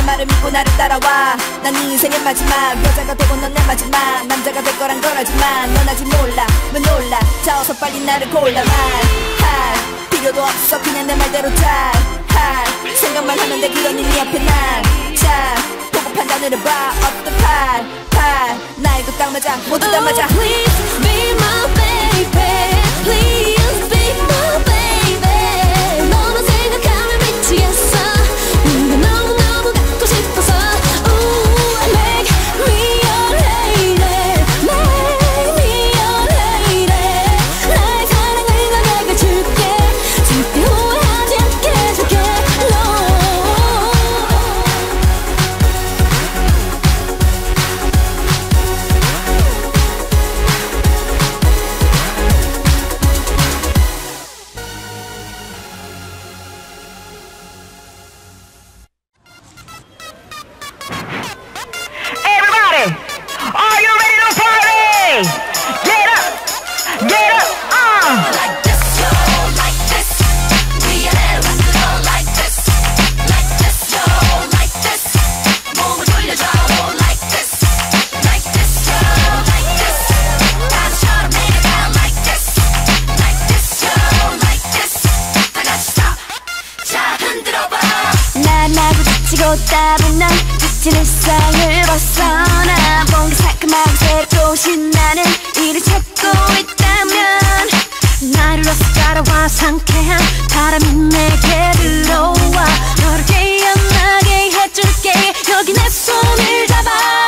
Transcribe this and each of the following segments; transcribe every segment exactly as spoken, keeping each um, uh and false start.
내 말을 믿고 나를 따라와. 난 네 인생의 마지막 여자가 되고 넌 내 마지막 남자가 될 거란 걸 알지만 넌 아직 몰라. 왜 놀라? 자 어서 빨리 나를 골라. 말할 필요도 없어 그냥 내 말대로 잘 할 생각만 하면 돼. 그러니 네 앞에 난 자 보고 판단을 해봐. 어떤 팔 팔 나에도 딱 맞아. 모두 다 맞아. Oh, please be my baby. Please be my baby. 너만 생각하면 미치겠어. 네가 너무너무 갖고 싶어서. Ooh, make me your lady. Make me your lady. 나의 사랑을 난 내가 줄게. 절대 후회하지 않게 해줄게. No. Everybody, are you ready to party? Get up, get up, uh. Like this, yo, like this. We are there with it all like this. Like this, yo, like this. 몸을 돌려줘, like this. Like this, yo, like this. 다시처럼 내려가 like this. Like this, yo, like this. 다 같이 stop. 자, 흔들어봐. 난 나고 지치고 따분 난 지친 일상을 벗어나 뭔가 상큼하고 새롭고 신나는 일을 찾고 있다면 나를 어서 따라와. 상쾌한 바람이 내게 들어와. 너를 깨어나게 해줄게. 여기 내 손을 잡아.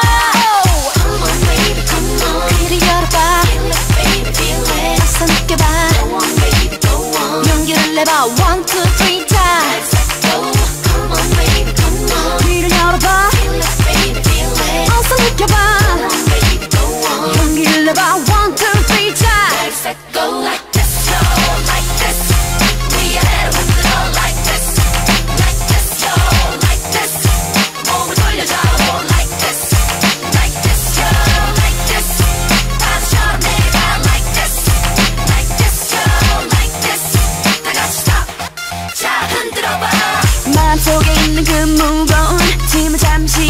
Come on baby come on. 귀를 열어봐. Feel it baby feel it. 어서 느껴봐. Go on baby go on. 용기를 내봐. One two three times. Let's go. Come on baby come on. 귀를 열어봐. Feel it baby feel it. 어서 느껴봐. Go on baby go on. 용기를 내봐. One two three times. Let's go. Like this yo like this. We are there with it all like this. Like this yo like this. 몸을 돌려줘 like this. Like this yo like this. 바다처럼 내려가 like this. Like this yo like this. 다 같이 stop. 자 흔들어봐. 마음속에 있는 그 무거운 짐을 잠시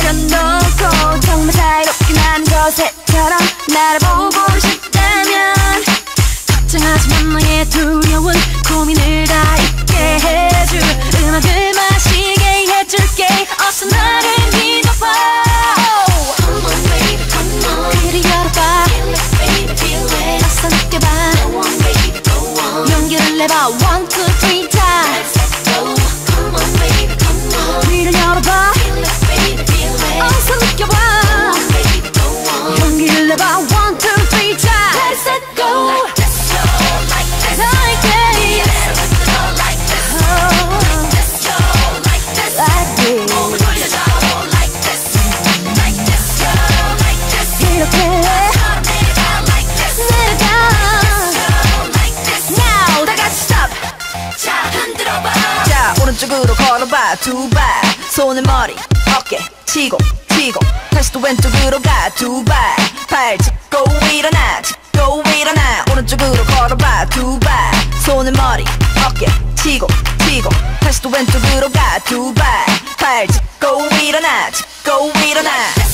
내려놓고 정말 자유롭게 나는 저 새처럼 나를 보고 싶다면 걱정하지만 너의 두려운 고민을 다 잊게 해줄 음악을 마시게 해줄게. 어서 나를 믿어봐. Come on baby come on. 귀를 열어봐. Feel it baby feel it. 어서 느껴봐. Go on baby go on. 용기를 내봐. One two three times. Let's go. Come on baby come on. 귀를 열어봐. Feel it baby feel it. 어서 느껴봐. Go on baby go on. 용기를 내봐. One two three times. Let's go. Like this yo like this. Like this. We are there with it all like this. Like this yo like this. Like this. 몸을 돌려줘 like this. Like this yo like this. 이렇게 바다처럼 내려가 like this. 내려가. Like this yo like this. Now 다 같이 stop. 자 흔들어봐. 자 오른쪽으로 걸어봐. 두 발 손을 머리 어깨 치고 치고 다시 또 왼쪽으로 가. 두 발 팔 짚고 일어나 짚고 일어나. 오른쪽으로 걸어봐. 두 발 손을 머리 어깨 치고 치고 다시 또 왼쪽으로 가. 두 발 팔 짚고 일어나 짚고 일어나.